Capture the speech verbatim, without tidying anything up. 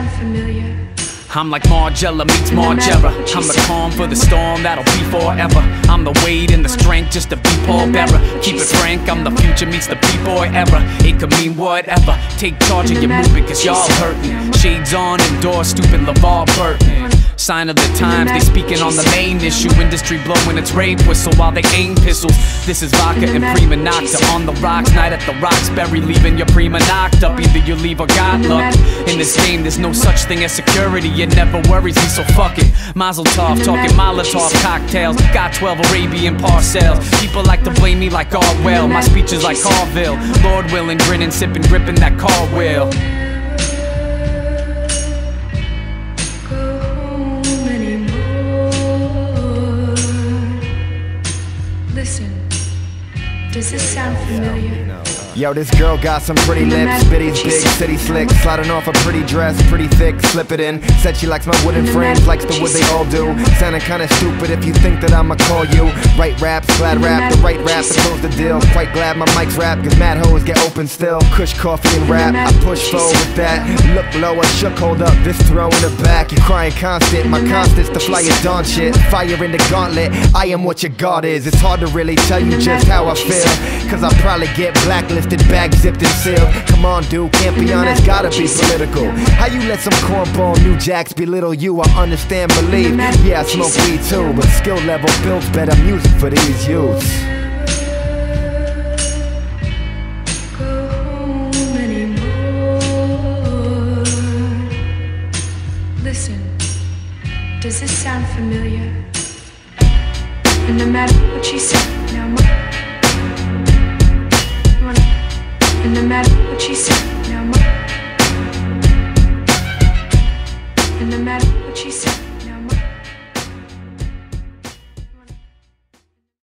sound familiar? I'm like Margiela meets Margera. I'm the calm for the storm that'll be forever. I'm the weight and the strength just to be Paul Bearer. Keep it frank, I'm the future meets the B-boy era. It could mean whatever. Take charge of your movement cause y'all hurting. Shades on and doors, stupid LeVar Burton. Sign of the times, they speaking on the main issue. Industry blowing its rape whistle while they aim pistols. This is vodka and prima nocta. On the rocks, night at the Roxbury, leaving your prima knocked up. Either you leave or God luck. In this game there's no such thing as security. It never worries me, so fuck it. Mazel tov, talking Molotov cocktails. Got twelve Arabian parcels. People like to blame me like all well. My speech is like Carville. Lord willing, grinning, sipping, gripping that car wheel. Listen, does this sound familiar? Yo, this girl got some pretty lips, bitties big, city slick, sliding off a pretty dress, pretty thick, slip it in. Said she likes my wooden frames, likes the wood they all do. Sounding kinda stupid if you think that I'ma call you. Right raps, glad rap, the right rap to close the deal. Quite glad my mic's rap, cause mad hoes get open still. Kush, coffee and rap, I push forward with that. Look lower, shook, hold up, this throw in the back. You crying constant, my constant's the fly your dawn shit. Fire in the gauntlet, I am what your God is. It's hard to really tell you just how I feel, cause I'll probably get blacklisted, bag zipped and sealed. Come on dude, can't be honest, gotta be political. How you let some cornball new jacks belittle you? I understand, believe, yeah I smoke weed too, but skill level builds better music for these youths. Listen, does this sound familiar? And no matter what she said, now and no matter what she said.